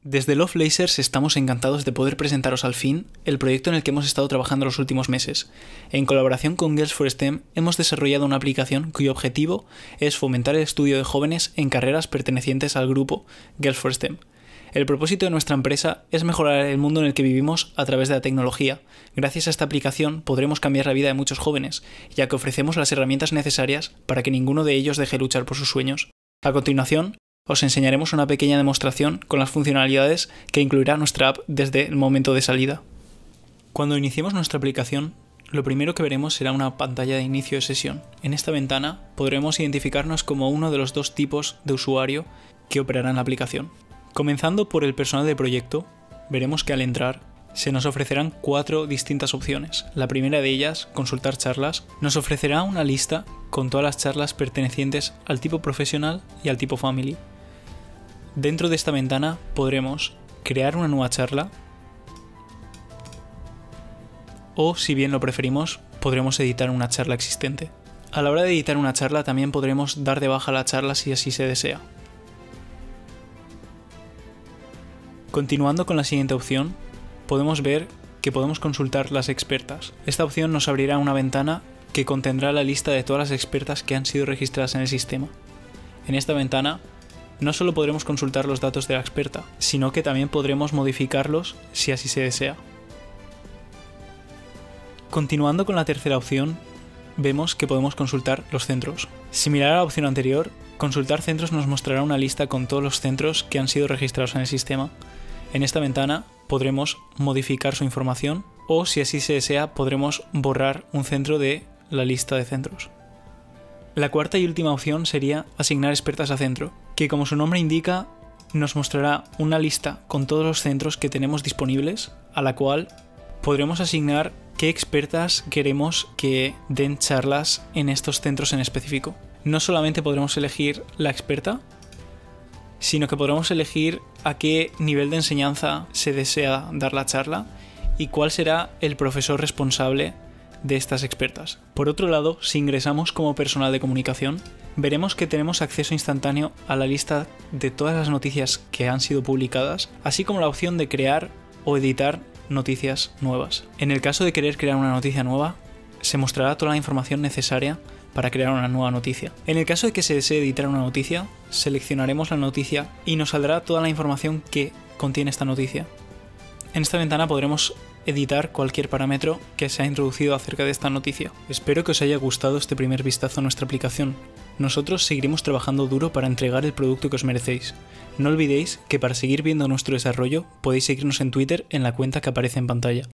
Desde Lovelaces estamos encantados de poder presentaros al fin el proyecto en el que hemos estado trabajando los últimos meses. En colaboración con Girls for STEM hemos desarrollado una aplicación cuyo objetivo es fomentar el estudio de jóvenes en carreras pertenecientes al grupo Girls for STEM. El propósito de nuestra empresa es mejorar el mundo en el que vivimos a través de la tecnología. Gracias a esta aplicación podremos cambiar la vida de muchos jóvenes, ya que ofrecemos las herramientas necesarias para que ninguno de ellos deje luchar por sus sueños. A continuación, os enseñaremos una pequeña demostración con las funcionalidades que incluirá nuestra app desde el momento de salida. Cuando iniciemos nuestra aplicación, lo primero que veremos será una pantalla de inicio de sesión. En esta ventana podremos identificarnos como uno de los dos tipos de usuario que operarán la aplicación. Comenzando por el personal del proyecto, veremos que al entrar se nos ofrecerán 4 distintas opciones. La primera de ellas, consultar charlas, nos ofrecerá una lista con todas las charlas pertenecientes al tipo profesional y al tipo family. Dentro de esta ventana podremos crear una nueva charla o, si bien lo preferimos, podremos editar una charla existente. A la hora de editar una charla también podremos dar de baja la charla si así se desea. Continuando con la siguiente opción, podemos ver que podemos consultar las expertas. Esta opción nos abrirá una ventana que contendrá la lista de todas las expertas que han sido registradas en el sistema. En esta ventana no solo podremos consultar los datos de la experta, sino que también podremos modificarlos si así se desea. Continuando con la tercera opción, vemos que podemos consultar los centros. Similar a la opción anterior, consultar centros nos mostrará una lista con todos los centros que han sido registrados en el sistema. En esta ventana podremos modificar su información o, si así se desea, podremos borrar un centro de la lista de centros. La cuarta y última opción sería asignar expertas a centro, que como su nombre indica nos mostrará una lista con todos los centros que tenemos disponibles, a la cual podremos asignar qué expertas queremos que den charlas en estos centros en específico. No solamente podremos elegir la experta, sino que podremos elegir a qué nivel de enseñanza se desea dar la charla y cuál será el profesor responsable de estas expertas. Por otro lado, si ingresamos como personal de comunicación, veremos que tenemos acceso instantáneo a la lista de todas las noticias que han sido publicadas, así como la opción de crear o editar noticias nuevas. En el caso de querer crear una noticia nueva, se mostrará toda la información necesaria para crear una nueva noticia. En el caso de que se desee editar una noticia, seleccionaremos la noticia y nos saldrá toda la información que contiene esta noticia. En esta ventana podremos editar cualquier parámetro que se ha introducido acerca de esta noticia. Espero que os haya gustado este primer vistazo a nuestra aplicación. Nosotros seguiremos trabajando duro para entregar el producto que os merecéis. No olvidéis que para seguir viendo nuestro desarrollo podéis seguirnos en Twitter en la cuenta que aparece en pantalla.